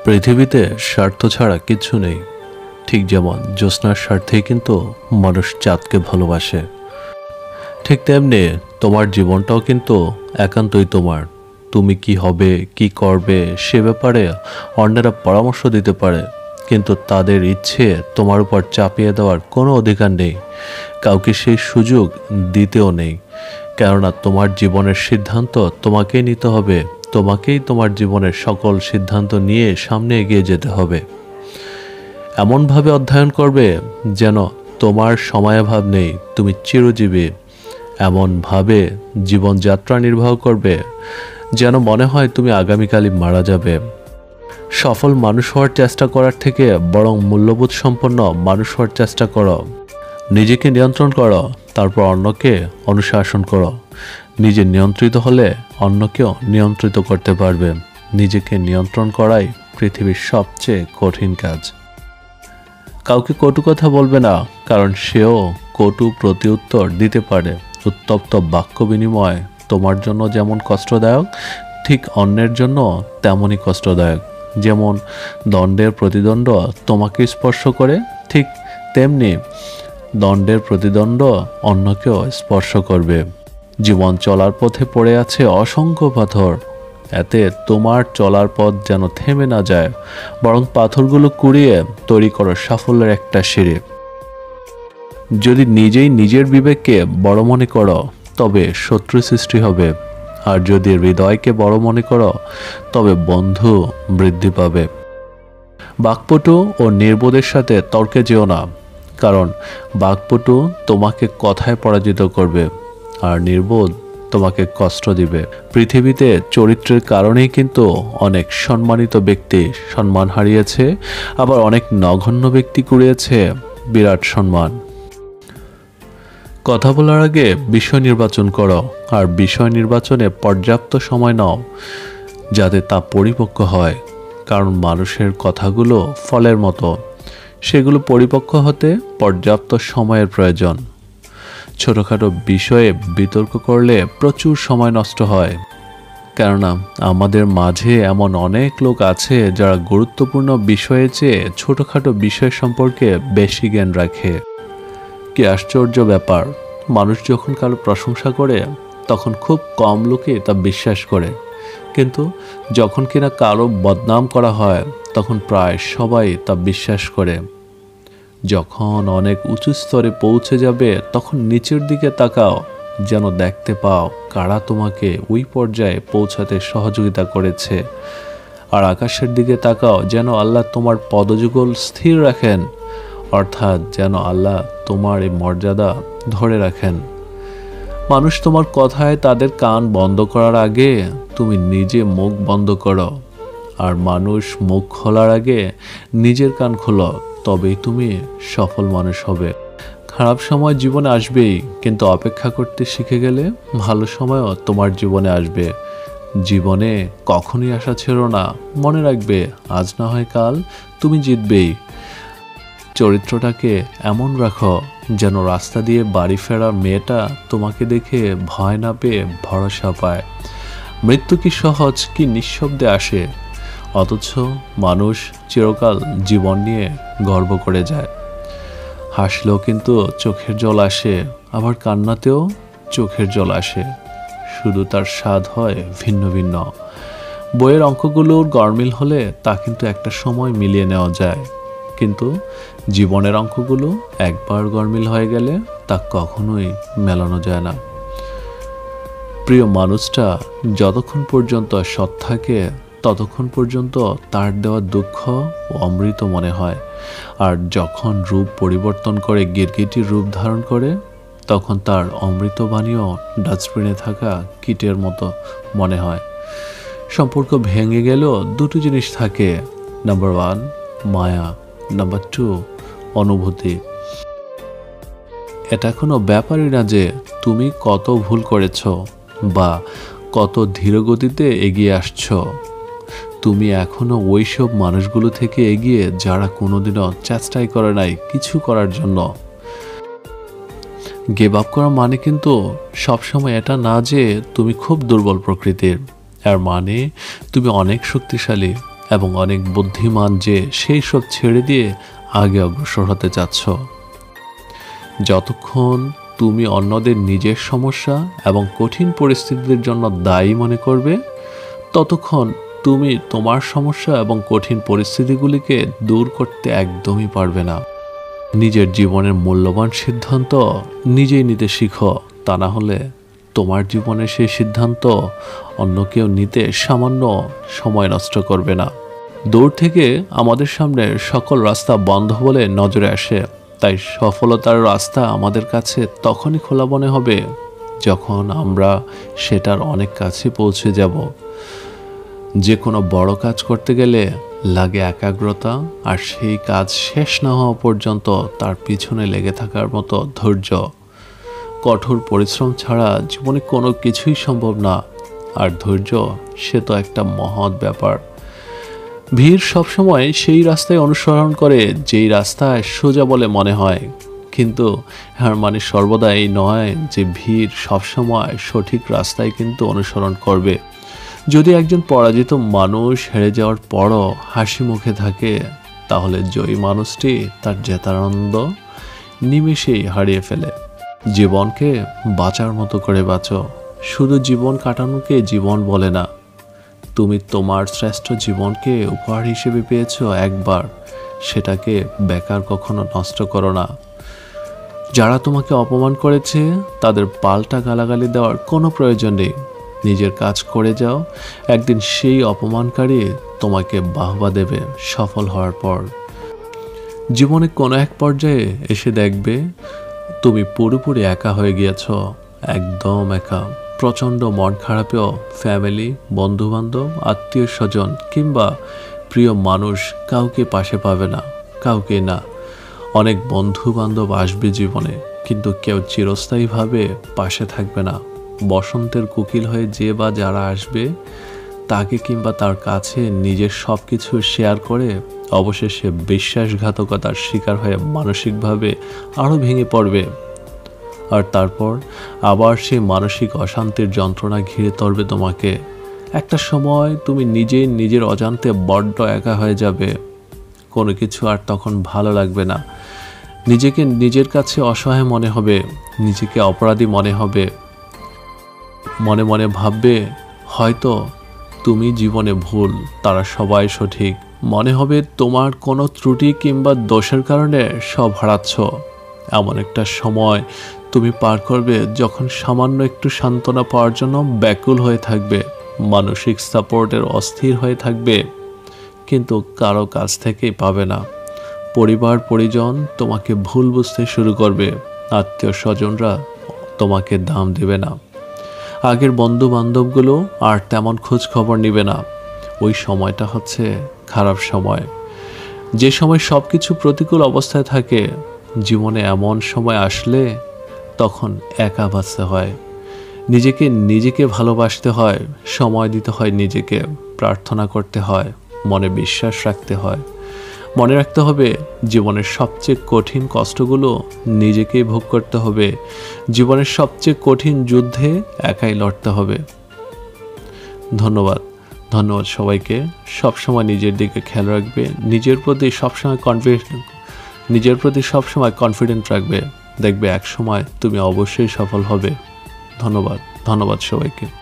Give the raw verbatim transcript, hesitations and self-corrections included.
পৃথিবীতে স্বার্থ ছাড়া কিচ্ছু নেই। ঠিক যেমন জ্যোৎস্নার স্বার্থেই কিন্তু মানুষ চাঁদকে ভালোবাসে, ঠিক তেমনি তোমার জীবনটাও কিন্তু একান্তই তোমার। তুমি কি হবে, কি করবে সে ব্যাপারে অন্যেরা পরামর্শ দিতে পারে, কিন্তু তাদের ইচ্ছে তোমার উপর চাপিয়ে দেওয়ার কোনো অধিকার নেই। কাউকে সেই সুযোগ দিতেও নেই, কেননা তোমার জীবনের সিদ্ধান্ত তোমাকেই নিতে হবে। তোমাকেই তোমার জীবনের সকল সিদ্ধান্ত নিয়ে সামনে এগিয়ে যেতে হবে। এমনভাবে অধ্যয়ন করবে যেন তোমার সময়াভাব নেই, তুমি চিরজীবী। এমনভাবে জীবনযাত্রা নির্বাহ করবে যেন মনে হয় তুমি আগামীকালই মারা যাবে। সফল মানুষ হওয়ার চেষ্টা করার থেকে বরং মূল্যবোধ সম্পন্ন মানুষ হওয়ার চেষ্টা করো। নিজেকে নিয়ন্ত্রণ করো, তারপর অন্যকে অনুশাসন করো। নিজে নিয়ন্ত্রিত হলে অন্যকেও নিয়ন্ত্রিত করতে পারবে। নিজেকে নিয়ন্ত্রণ করাই পৃথিবীর সবচেয়ে কঠিন কাজ। কাউকে কটু কথা বলবে না, কারণ সেও কটু প্রতিউত্তর দিতে পারে। উত্তপ্ত বাক্য বিনিময় তোমার জন্য যেমন কষ্টদায়ক, ঠিক অন্যের জন্য তেমনই কষ্টদায়ক। যেমন দণ্ডের প্রতিদণ্ড তোমাকে স্পর্শ করে, ঠিক তেমনি দণ্ডের প্রতিদণ্ড অন্যকেও স্পর্শ করবে। জীবন চলার পথে পড়ে আছে অসংখ্য পাথর, এতে তোমার চলার পথ যেন থেমে না যায়, বরং পাথরগুলো কুড়িয়ে তৈরি করো সাফল্যের একটা সিঁড়ি। যদি নিজেই নিজের বিবেককে বড় মনে করো তবে শত্রু সৃষ্টি হবে, আর যদি হৃদয়কে বড় মনে করো তবে বন্ধু বৃদ্ধি পাবে। বাকপটু ও নির্বোধের সাথে তর্কে যেও না, কারণ বাকপটু তোমাকে কথায় পরাজিত করবে, আর নির্বোধ তোমাকে কষ্ট দিবে। পৃথিবীতে চরিত্রের কারণেই কিন্তু অনেক সম্মানিত ব্যক্তি সম্মান হারিয়েছে, আবার অনেক নগণ্য ব্যক্তি কুড়িয়েছে বিরাট সম্মান। কথা বলার আগে বিষয় নির্বাচন করো, আর বিষয় নির্বাচনে পর্যাপ্ত সময় নাও যাতে তা পরিপক্ক হয়, কারণ মানুষের কথাগুলো ফলের মতো, সেগুলো পরিপক্ক হতে পর্যাপ্ত সময়ের প্রয়োজন। ছোটোখাটো বিষয়ে বিতর্ক করলে প্রচুর সময় নষ্ট হয়, কেননা আমাদের মাঝে এমন অনেক লোক আছে যারা গুরুত্বপূর্ণ বিষয়ের চেয়ে ছোটোখাটো বিষয় সম্পর্কে বেশি জ্ঞান রাখে। কি আশ্চর্য ব্যাপার, মানুষ যখন কারো প্রশংসা করে তখন খুব কম লোকে তা বিশ্বাস করে, কিন্তু যখন কিনা কারো বদনাম করা হয় তখন প্রায় সবাই তা বিশ্বাস করে। যখন অনেক উঁচু স্তরে পৌঁছে যাবে তখন নিচের দিকে তাকাও, যেন দেখতে পাও কারা তোমাকে ওই পর্যায়ে পৌঁছাতে সহযোগিতা করেছে। আর আকাশের দিকে তাকাও, যেন আল্লাহ তোমার পদযুগল স্থির রাখেন, অর্থাৎ যেন আল্লাহ তোমার এই মর্যাদা ধরে রাখেন। মানুষ তোমার কথায় তাদের কান বন্ধ করার আগে তুমি নিজে মুখ বন্ধ করো, আর মানুষ মুখ খোলার আগে নিজের কান খোলো, তবেই তুমি সফল মানুষ হবে। খারাপ সময় জীবনে আসবেই, কিন্তু অপেক্ষা করতে শিখে গেলে ভালো সময়ও তোমার জীবনে আসবে। জীবনে কখনই আশা ছেড়ো না, মনে রাখবে আজ না হয় কাল তুমি জিতবেই। চরিত্রটাকে এমন রাখো যেন রাস্তা দিয়ে বাড়ি ফেরা মেয়েটা তোমাকে দেখে ভয় না পেয়ে ভরসা পায়। মৃত্যু কি সহজ, কি নিঃশব্দে আসে, অথচ মানুষ চিরকাল জীবন নিয়ে গর্ব করে যায়। হাসলেও কিন্তু চোখের জল আসে, আবার কান্নাতেও চোখের জল আসে, শুধু তার স্বাদ হয় ভিন্ন ভিন্ন। বইয়ের অঙ্কগুলোর গরমিল হলে তা কিন্তু একটা সময় মিলিয়ে নেওয়া যায়, কিন্তু জীবনের অঙ্কগুলো একবার গরমিল হয়ে গেলে তা কখনোই মেলানো যায় না। প্রিয় মানুষটা যতক্ষণ পর্যন্ত সৎ থাকে ততক্ষণ পর্যন্ত তার দেওয়া দুঃখ ও অমৃত মনে হয়, আর যখন রূপ পরিবর্তন করে গিরগিটির রূপ ধারণ করে তখন তার অমৃত বাণীও ডাস্টবিনে থাকা কীটের মতো মনে হয়। সম্পর্ক ভেঙে গেলেও দুটো জিনিস থাকে, নাম্বার ওয়ান মায়া, নাম্বার টু অনুভূতি। এটা কোনো ব্যাপারই না যে তুমি কত ভুল করেছ বা কত ধীরগতিতে এগিয়ে আসছ। তুমি এখনো ওই সব মানুষগুলো থেকে এগিয়ে যারা কোনোদিনও চেষ্টাই করে নাই কিছু করার জন্য। গিভ আপ করা মানে কিন্তু সবসময় এটা না যে তুমি খুব দুর্বল প্রকৃতির, এর মানে তুমি অনেক শক্তিশালী। এবং অনেক বুদ্ধিমান যে সেই সব ছেড়ে দিয়ে আগে অগ্রসর হতে চাচ্ছ। যতক্ষণ তুমি অন্যদের নিজের সমস্যা এবং কঠিন পরিস্থিতির জন্য দায়ী মনে করবে, ততক্ষণ তুমি তোমার সমস্যা এবং কঠিন পরিস্থিতিগুলিকে দূর করতে একদমই পারবে না। নিজের জীবনের মূল্যবান সিদ্ধান্ত নিজেই নিতে শিখো, তা না হলে তোমার জীবনের সেই সিদ্ধান্ত অন্য কেউ নিতে সামান্য সময় নষ্ট করবে না। দূর থেকে আমাদের সামনে সকল রাস্তা বন্ধ বলে নজরে আসে, তাই সফলতার রাস্তা আমাদের কাছে তখনই খোলা মনে হবে যখন আমরা সেটার অনেক কাছে পৌঁছে যাব। যে কোনো বড় কাজ করতে গেলে লাগে একাগ্রতা, আর সেই কাজ শেষ না হওয়া পর্যন্ত তার পিছনে লেগে থাকার মতো ধৈর্য। কঠোর পরিশ্রম ছাড়া জীবনে কোনো কিছুই সম্ভব না, আর ধৈর্য সে তো একটা মহৎ ব্যাপার। ভিড় সবসময় সেই রাস্তায় অনুসরণ করে যেই রাস্তায় সোজা বলে মনে হয়, কিন্তু এর মানে সর্বদা এই নয় যে ভিড় সবসময় সঠিক রাস্তায় কিন্তু অনুসরণ করবে। যদি একজন পরাজিত মানুষ হেরে যাওয়ার পরও হাসি মুখে থাকে, তাহলে জয়ী মানুষটি তার জেতার আনন্দ নিমেষেই হারিয়ে ফেলে। জীবনকে বাঁচার মতো করে বাঁচো, শুধু জীবন কাটানোকে জীবন বলে না। তুমি তোমার শ্রেষ্ঠ জীবনকে উপহার হিসেবে পেয়েছো একবার, সেটাকে বেকার কখনো নষ্ট করো না। যারা তোমাকে অপমান করেছে তাদের পাল্টা গালাগালি দেওয়ার কোনো প্রয়োজন নেই। নিজের কাজ করে যাও, একদিন সেই অপমানকারী তোমাকে বাহবা দেবে সফল হওয়ার পর। জীবনে কোনো এক পর্যায়ে এসে দেখবে তুমি পুরোপুরি একা হয়ে গিয়েছ, একদম একা। প্রচণ্ড মন খারাপেও ফ্যামিলি, বন্ধুবান্ধব, আত্মীয় স্বজন কিংবা প্রিয় মানুষ কাউকে পাশে পাবে না, কাউকে না। অনেক বন্ধু বান্ধব আসবে জীবনে, কিন্তু কেউ চিরস্থায়ীভাবে পাশে থাকবে না। বসন্তের কোকিল হয়ে যে বা যারা আসবে তাকে কিংবা তার কাছে নিজের সব কিছু শেয়ার করে অবশেষে বিশ্বাসঘাতকতার শিকার হয়ে মানসিকভাবে আরও ভেঙে পড়বে। আর তারপর আবার সেই মানসিক অশান্তির যন্ত্রণা ঘিরে ধরবে তোমাকে। একটা সময় তুমি নিজেই নিজের অজান্তে বড্ড একা হয়ে যাবে, কোনো কিছু আর তখন ভালো লাগবে না। নিজেকে নিজের কাছে অসহায় মনে হবে, নিজেকে অপরাধী মনে হবে। মনে মনে ভাববে হয়তো তুমি জীবনে ভুল, তারা সবাই সঠিক। মনে হবে তোমার কোনো ত্রুটি কিংবা দোষের কারণে সব হারাচ্ছ। এমন একটা সময় তুমি পার করবে যখন সামান্য একটু সান্ত্বনা পাওয়ার জন্য ব্যাকুল হয়ে থাকবে, মানসিক সাপোর্টের অস্থির হয়ে থাকবে, কিন্তু কারো কাছ থেকেই পাবে না। পরিবার পরিজন তোমাকে ভুল বুঝতে শুরু করবে, আত্মীয় স্বজনরা তোমাকে দাম দেবে না, আগের বন্ধু বান্ধবগুলো আর তেমন খোঁজ খবর নেবে না। ওই সময়টা হচ্ছে খারাপ সময়, যে সময় সব কিছু প্রতিকূল অবস্থায় থাকে। জীবনে এমন সময় আসলে তখন একা বাঁচতে হয়, নিজেকে নিজেকে ভালোবাসতে হয়, সময় দিতে হয় নিজেকে, প্রার্থনা করতে হয়, মনে বিশ্বাস রাখতে হয়। মনে রাখতে হবে জীবনের সবচেয়ে কঠিন কষ্টগুলো নিজেকেই ভোগ করতে হবে, জীবনের সবচেয়ে কঠিন যুদ্ধে একাই লড়তে হবে। ধন্যবাদ ধন্যবাদ সবাইকে। সবসময় নিজের দিকে খেয়াল রাখবে, নিজের প্রতি সবসময় কনফিডেন্ট নিজের প্রতি সবসময় কনফিডেন্ট রাখবে, দেখবে এক সময় তুমি অবশ্যই সফল হবে। ধন্যবাদ ধন্যবাদ সবাইকে।